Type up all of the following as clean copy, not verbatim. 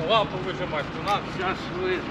лампу выжимать у нас. Сейчас выжму.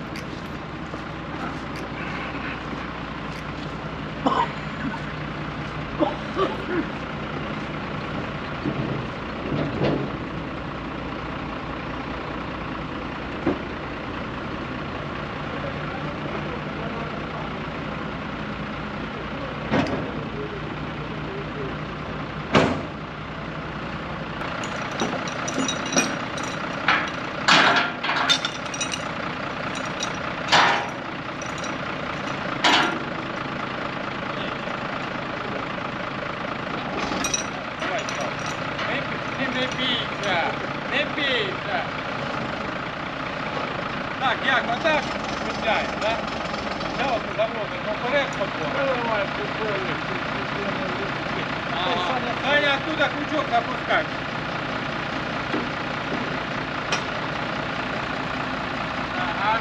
Не бійся. Так, як, отак петляє, так? Це от заводить, ну вперед подвор. Саня, оттуда крючок запускай. Ага.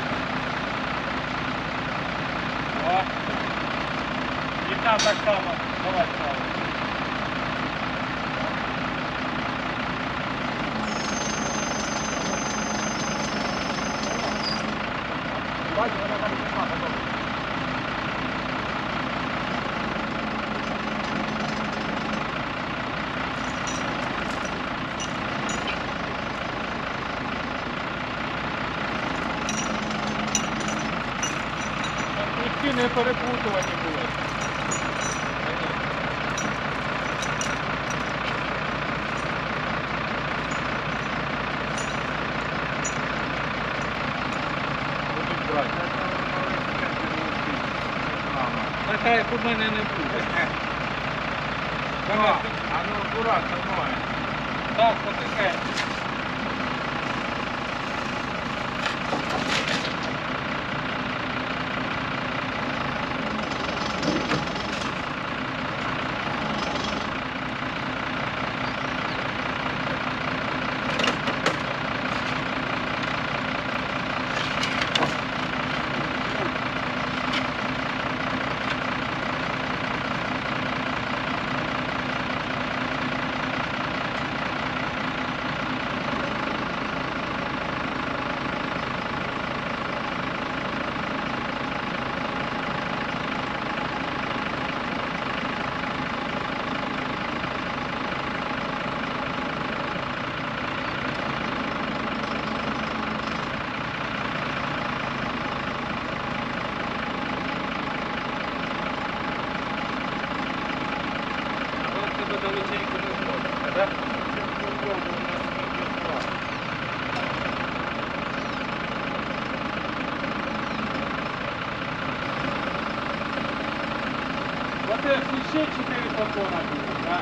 О. І там так само. Давай справа. Бачу, вона там пішла потім. Ключі не перепутувані були. Така як у мене не буде. А ну акуратно, ноги. Так, потихеньку. Далеченько не зможете, так? Вот это еще 4 фотона будет, да?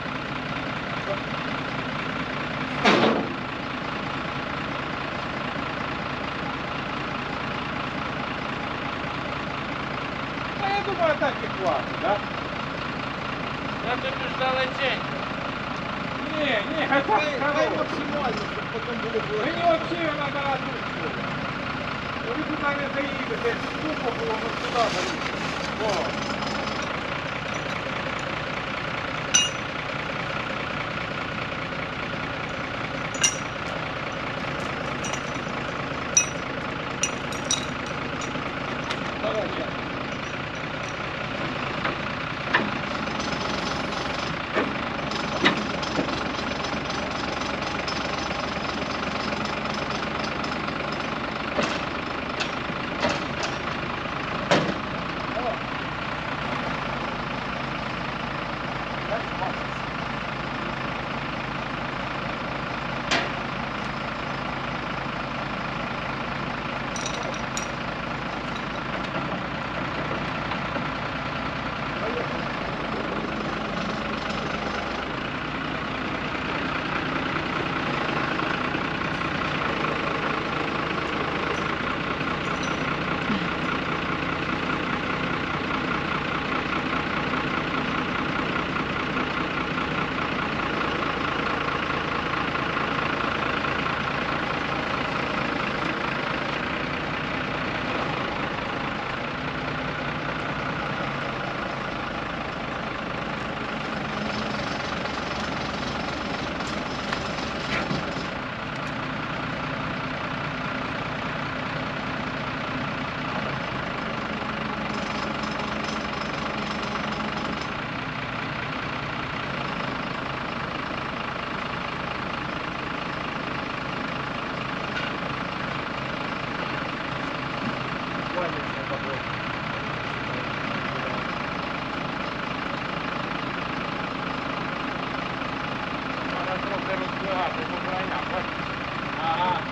Ну, я думаю, так и хватит, да? Надо ж далеченько. Не, Хай максимально, щоб потім було мені взагалі треба на тут. Ви туди не заїдете, тупо було, ми сюди заїдемо. О. Давай я.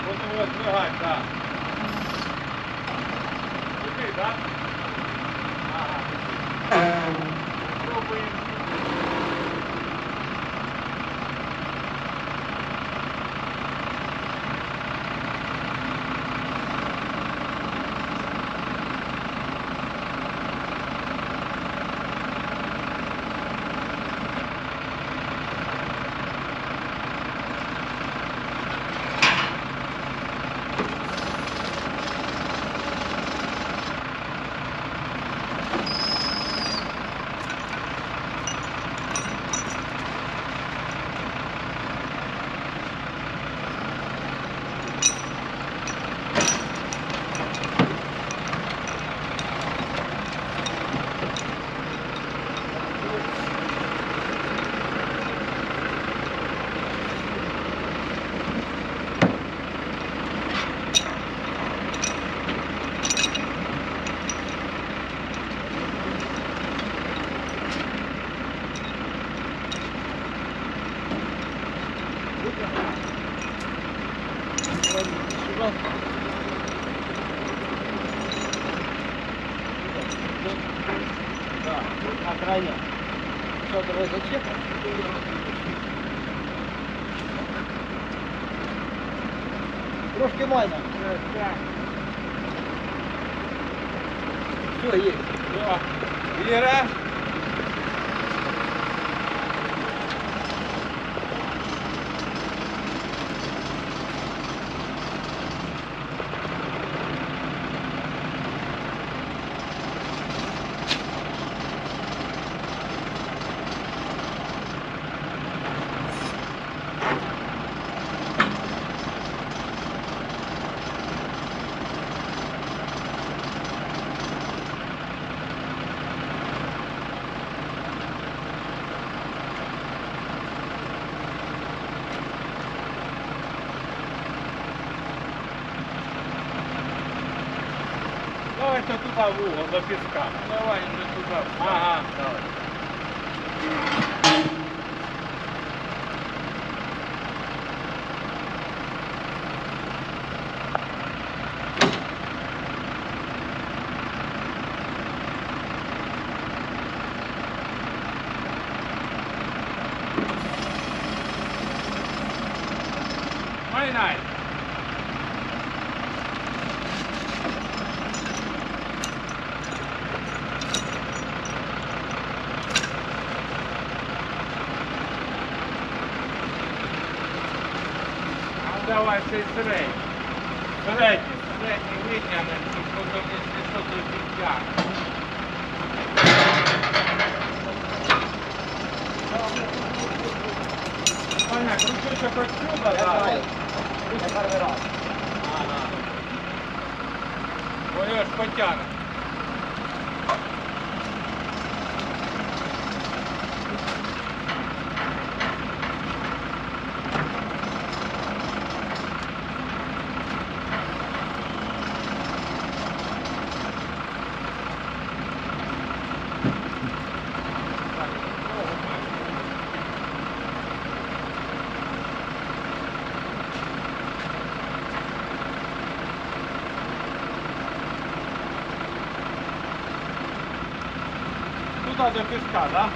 Будемо роздвигати, так. Туди, так? Ага, туди. Пробуємо. Да, тут на крайне. Что, давай зачепим? Трошки майна. Все, є. Все. Віра. Давайте туди в угол до піска. Давай вже туди. Ага. Давай. Майнай. Давай цей середній. Середній. Середній витягнемо, щоб потім, якщо що, то підтягнемо. Аня, крутися хоч сюди, Я да? знаю. Я перший раз. Ага. Ой, ось потягне. Туди до піска, да?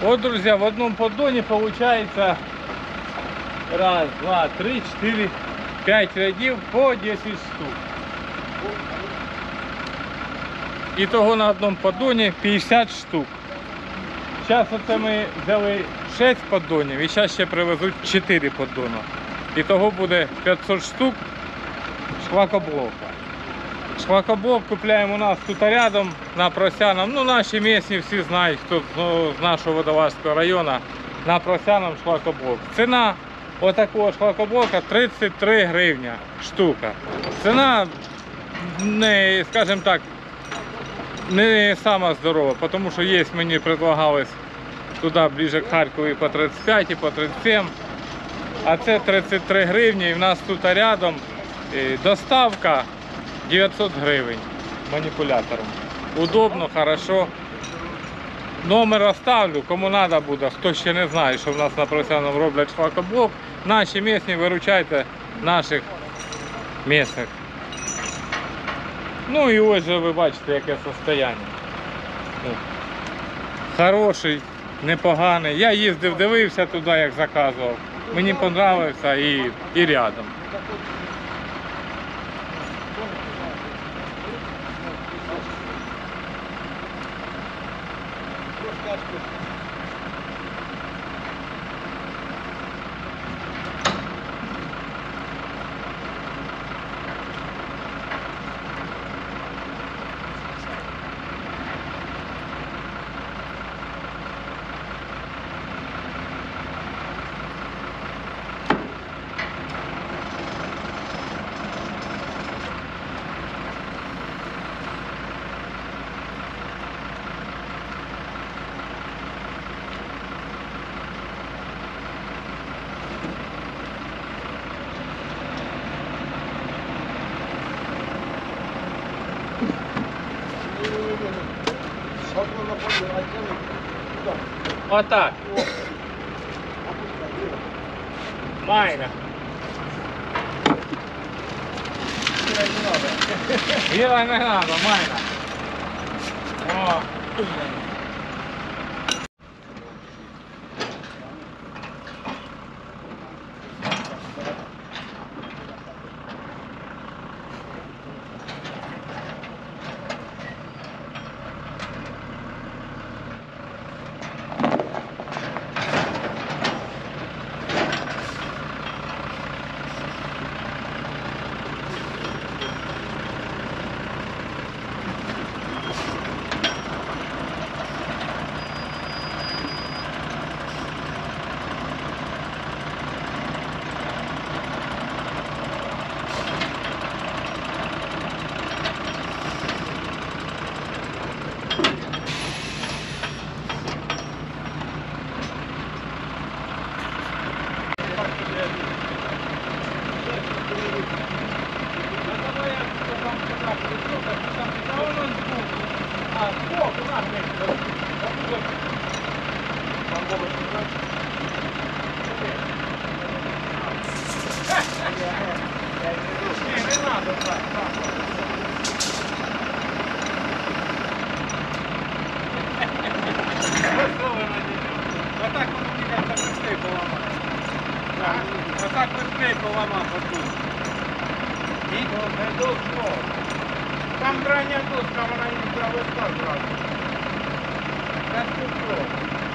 Вот, друзья, в одном поддоне получается раз, два, три, 4, 5 рядів по 10 штук. Ітого на одному поддоні 50 штук. Зараз оце ми взяли 6 поддонів і зараз ще привезуть 4 поддона. Ітого буде 500 штук шлакоблока. Шлакоблок купляємо у нас тут рядом на Просяном. Ну, наші місні всі знають, хто з нашого Водолазького району, на Просяном шлакоблок. Ціна отакого шлакоблока 33 гривня штука. Ціна, не, скажімо так, не сама здорова, тому що є, мені предлагалось туди ближе к Харкову і по 35, і по 37. А це 33 гривні і в нас тут рядом доставка 900 гривень маніпулятором. Удобно, хорошо. Номер оставлю, кому треба буде, хто ще не знає, що в нас на Просяному роблять шлакоблок. Наші місні, виручайте наших місних. Ну і ось же ви бачите, яке состояння. Хороший, непоганий. Я їздив, дивився туди, як заказував. Мені подобався і рядом. Отак. Майна. Віра не треба, майна. О. Отак быстрее поламав отут. І не должно. Там крайня доска, вона не заводка зразу. Це кусок.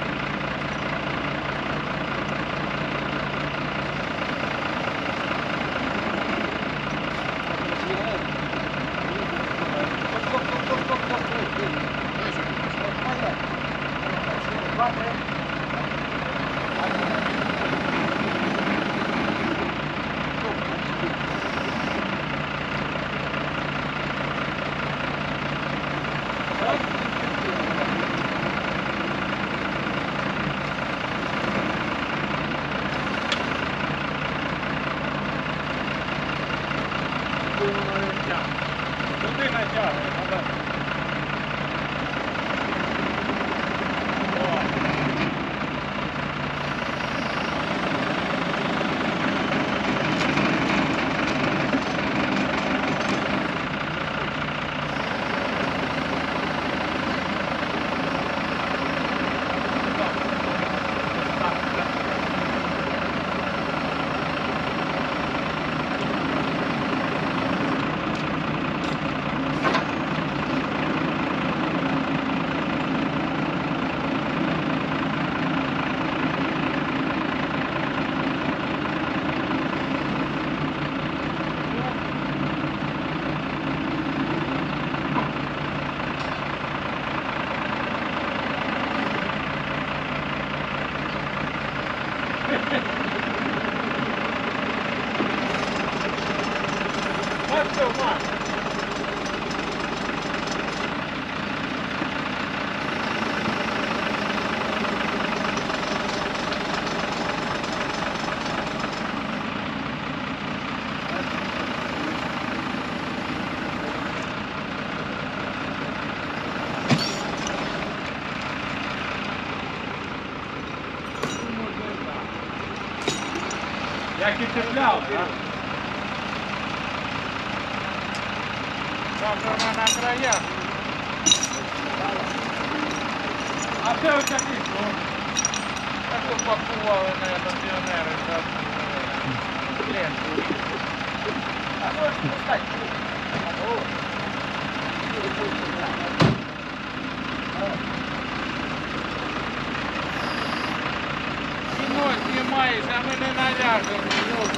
Туди натягує, треба. Так і цепляв, так? Там вона на краях. А це ось такий, ну. Так упакували на это піонери. Ленту. А можеш пускати? О. Кіно знімаєш, а ми не наляжемо.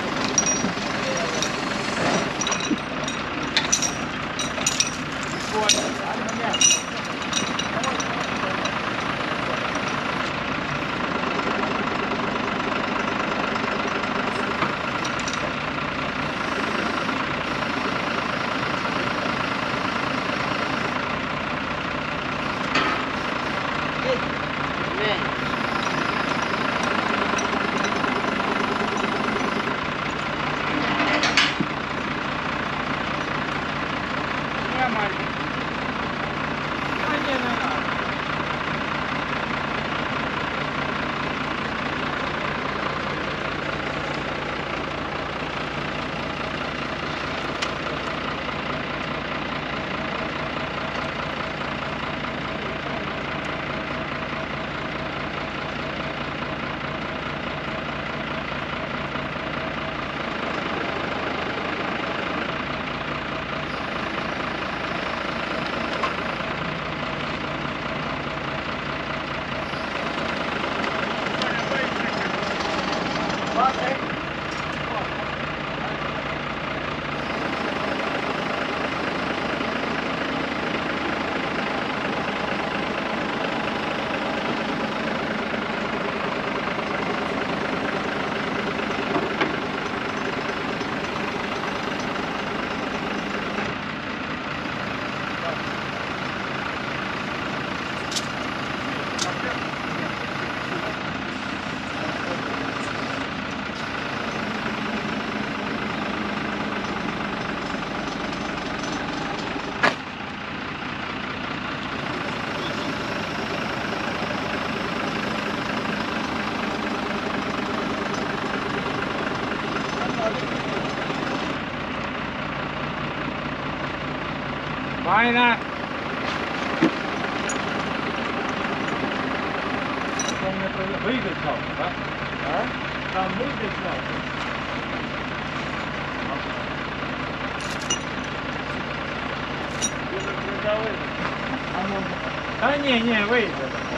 Файна. Вийде завтра, так? А? Там вийде завтра. Та ні, вийде.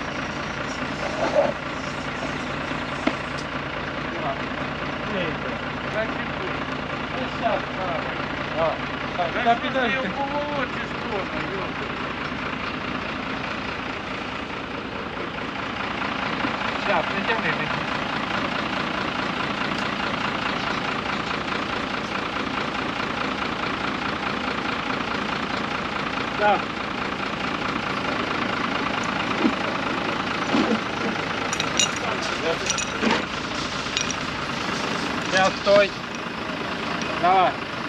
Та підожди. Щас, не тягни. Так. Сейчас, стой. Давай.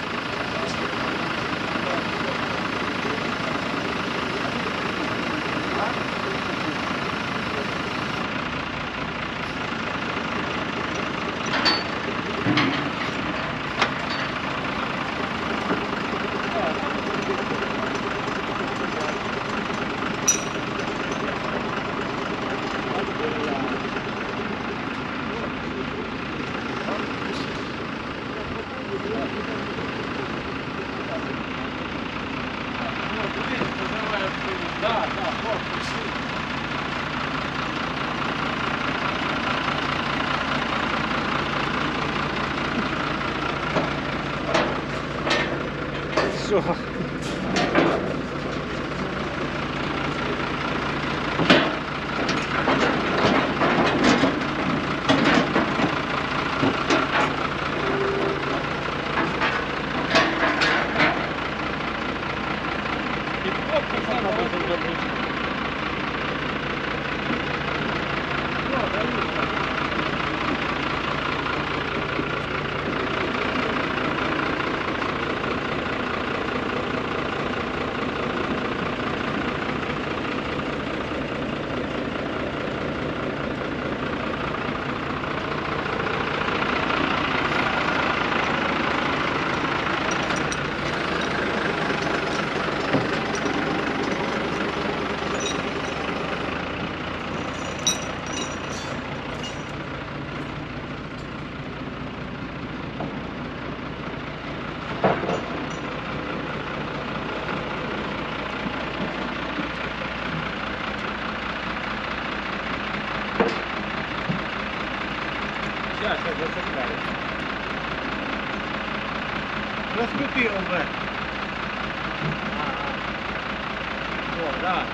Що? Скрути вверх. О, давай.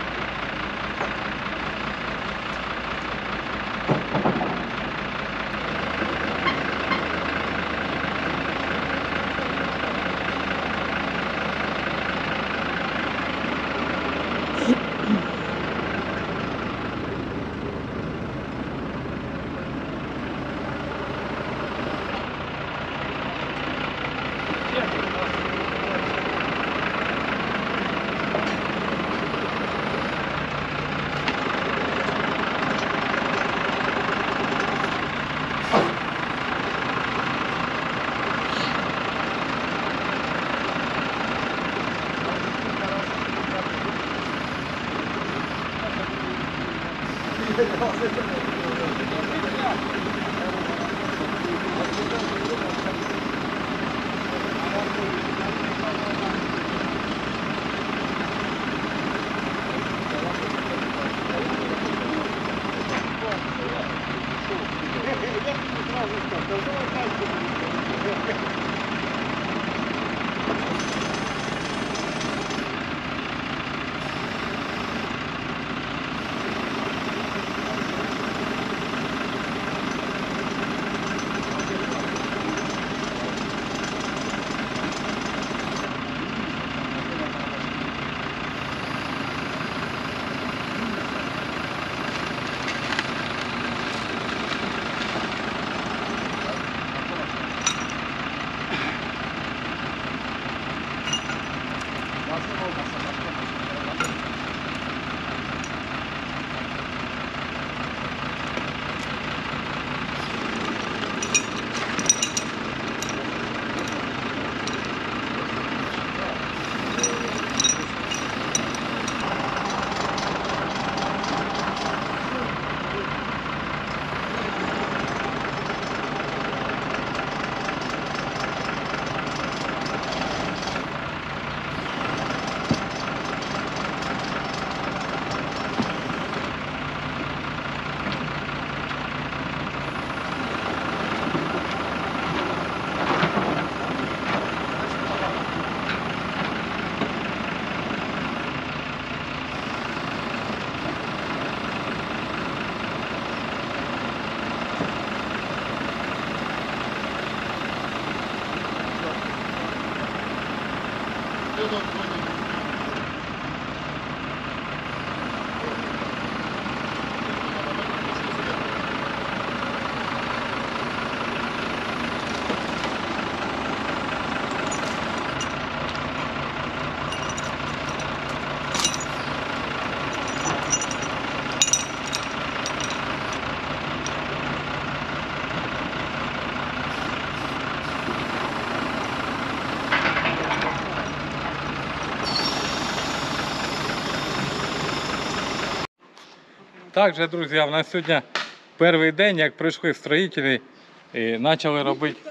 Так же, друзі, у нас сьогодні перший день, як прийшли строїтелі і почали робити.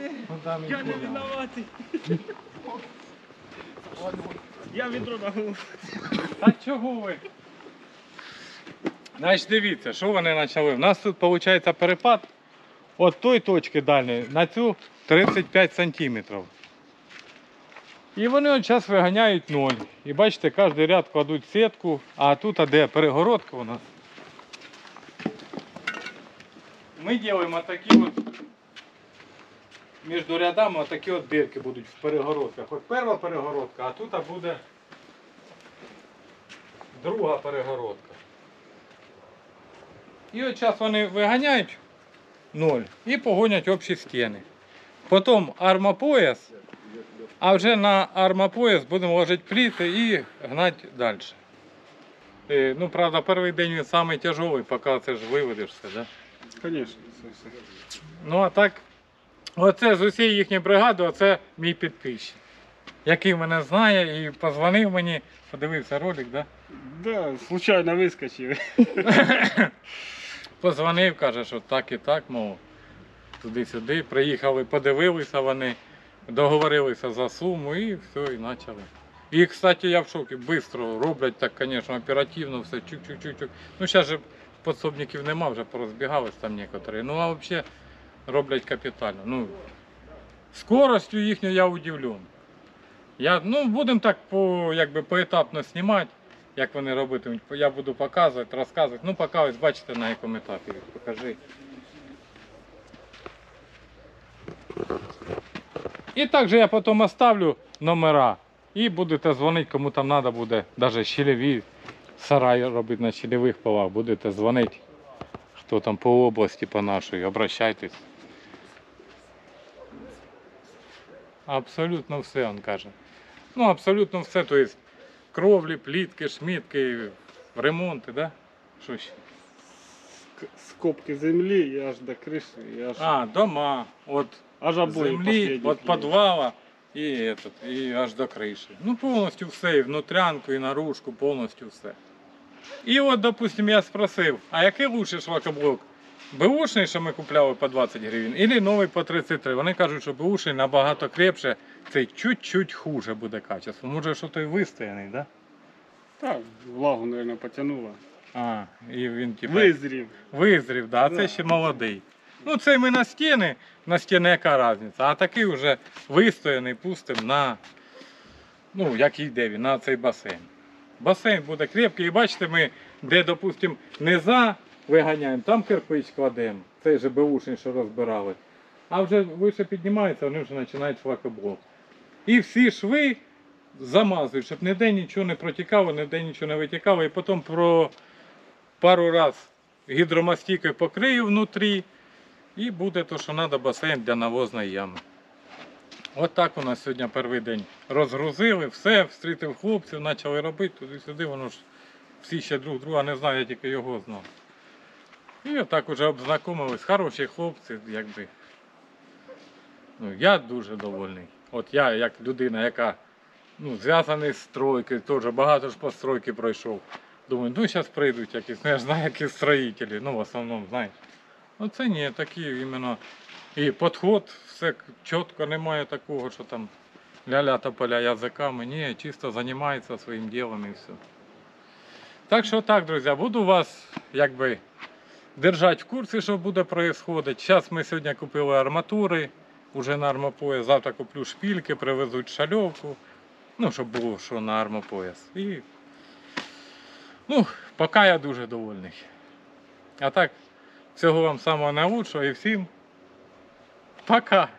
Я не винуватий. Я відро на голову. А чого ви? Значить, дивіться, що вони почали. У нас тут виходить перепад від тої точки дальньої на цю 35 сантиметрів. І вони от зараз виганяють 0. І бачите, кожен ряд кладуть сітку, а тут де перегородка у нас. Ми робимо такі от, між рядами такі от дірки будуть в перегородках. От перша перегородка, а тут буде друга перегородка. І от зараз вони виганяють 0 і погонять общі стіни. Потім армопояс, а вже на армопояс будемо ложити пліти і гнати далі. Ну, правда, перший день він самий тяжелий, поки це ж виведеш все, да? Звісно. Ну, а так, оце з усієї їхньої бригади, оце мій підписчик, який мене знає і позвонив мені, подивився ролик, да? Да, случайно вискочив. Позвонив, каже, що так і так, мов, туди-сюди. Приїхали, подивилися вони, договорилися за суму і все, і почали. І, кстати, я в шокі, швидко роблять так, звісно, оперативно, все, чук-чук-чук. Ну, зараз же підсобників нема, вже порозбігались там некоторі. Ну, а взагалі роблять капітально. Ну, скоростю їхньою я удивлен. Будемо так поетапно знімати, як вони робитимуть. Я буду показувати, розказувати. Ну, поки ось бачите на якому етапі. Покажи. І також я потім оставлю номера. І будете дзвонити, кому там треба буде, навіть щільові сараї робити на щільових полах. Будете дзвонити, хто там по області, по нашій, обращайтесь. Абсолютно все, він каже. Ну, абсолютно все, то есть кровлі, плітки, шмітки, ремонти, да? Що ще? Скобки землі і аж до криші, і аж, Дома, от аж обої землі, последні від підвала і аж до криші. Ну, повністю все, і внутрянку, і наружку, повністю все. І от, допустим, я спросив, а який лучший шлакоблок? Беушний, що ми купляли по 20 гривень, или новий по 33? Вони кажуть, що беушний набагато крепше, цей чуть-чуть хуже буде качество. Може, що той вистояний, да? так, влагу, мабуть, потягнуло. І він типу Визрів. да, а це ще молодий. Ну, цей ми на стіни яка різниця, а такий вже вистояний пустим на, як йде він, на цей басейн. Басейн буде крепкий, і бачите, ми, де, допустимо, низа виганяємо, там кирпич кладемо, цей же беушний, що розбирали. А вже вище піднімається, вони вже починають шлакоблок. І всі шви замазують, щоб ніде нічого не протікало, ніде нічого не витікало. І потім пару раз гідромастикою покрию внутрі, і буде то, що треба, басейн для навозної ями. От так у нас сьогодні перший день. Розгрузили, все, встрітив хлопців, почали робити, туди-сюди, воно ж всі ще друг друга не знають, я тільки його знав. І отак вже обзнайомились, хороші хлопці, якби. Я дуже довольний. От я, як людина, яка зв'язаний з стройкою, теж багато ж по стройки пройшов. Думаю, зараз прийдуть якісь, я ж знаю, які строїтелі, в основному, знаєш. Це ні, такі іменно. І підход, все чітко, немає такого, що там ля-ля тополя язиками. Ні, чисто займається своїм ділом і все. Так що так, друзі, буду вас держати в курсі, що буде відбуватися. Зараз ми сьогодні купили арматури, вже на армопояс. Завтра куплю шпильки, привезуть шальовку. Щоб було що на армопояс. І, поки я дуже довольний. А так, всього вам самого найкращого і всім пока!